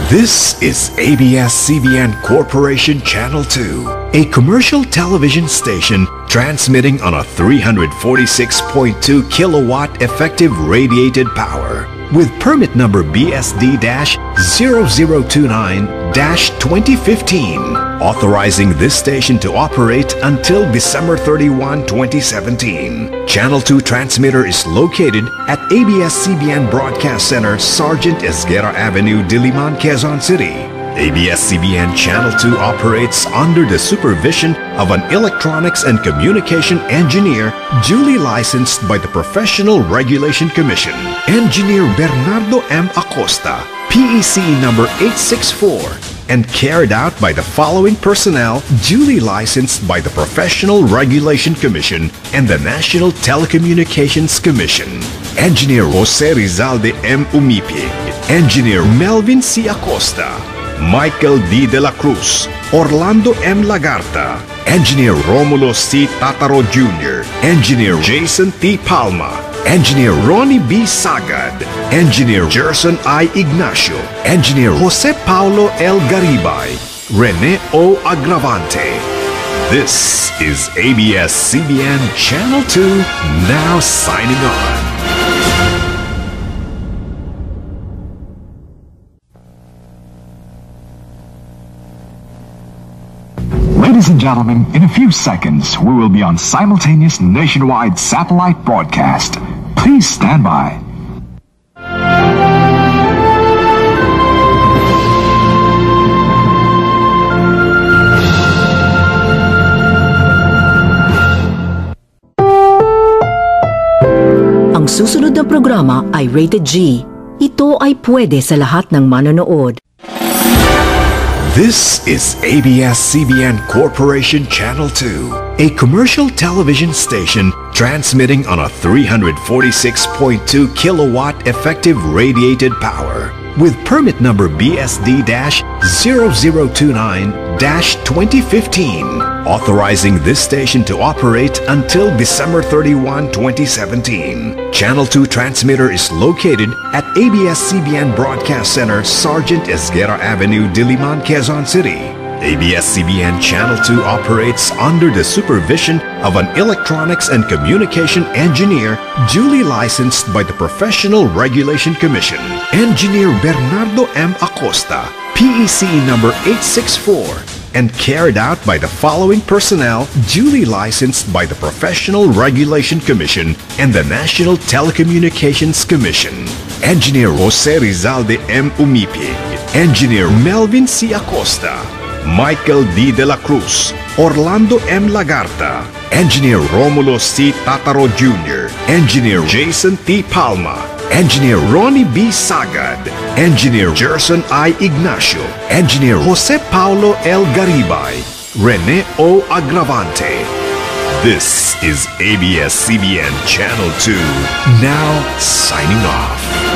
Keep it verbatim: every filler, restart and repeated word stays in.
This is A B S C B N Corporation Channel two, a commercial television station transmitting on a three hundred forty-six point two kilowatt effective radiated power with permit number B S D zero zero two nine twenty fifteen, authorizing this station to operate until December thirty-first, twenty seventeen. Channel two transmitter is located at A B S C B N Broadcast Center, Sergeant Esguerra Avenue, Diliman, Quezon City. A B S C B N Channel two operates under the supervision of an electronics and communication engineer duly licensed by the Professional Regulation Commission. Engineer Bernardo M. Acosta, P E C number eight six four, and carried out by the following personnel duly licensed by the Professional Regulation Commission and the National Telecommunications Commission. Engineer Jose Rizalde M. Umipi, Engineer Melvin C. Acosta, Michael D. De La Cruz, Orlando M. Lagarta, Engineer Romulo C. Tataro Junior, Engineer Jason T. Palma, Engineer Ronnie B. Sagad, Engineer Gerson I. Ignacio, Engineer Jose Paulo L. Garibay, Rene O. Agravante. This is A B S C B N Channel two, now signing on. Ladies and gentlemen, in a few seconds, we will be on simultaneous nationwide satellite broadcast. Please stand by. Ang susunod na programa ay rated G. Ito ay pwede sa lahat ng manonood. This is A B S C B N Corporation Channel two, a commercial television station transmitting on a three hundred forty-six point two kilowatt effective radiated power with permit number B S D zero zero two nine twenty fifteen, authorizing this station to operate until December thirty-first, twenty seventeen. Channel two transmitter is located at A B S C B N Broadcast Center, Sergeant Esguerra Avenue, Diliman, Quezon City. A B S C B N Channel two operates under the supervision of an electronics and communication engineer duly licensed by the Professional Regulation Commission. Engineer Bernardo M. Acosta, P E C number eight six four, and carried out by the following personnel duly licensed by the Professional Regulation Commission and the National Telecommunications Commission. Engineer Jose Rizalde M. Umipi, Engineer Melvin C. Acosta, Michael D. De La Cruz, Orlando M. Lagarta, Engineer Romulo C. Tataro Junior, Engineer Jason T. Palma, Engineer Ronnie B. Sagad, Engineer Gerson I. Ignacio, Engineer Jose Paulo L. Garibay, Rene O. Agravante. This is A B S C B N Channel two, now signing off.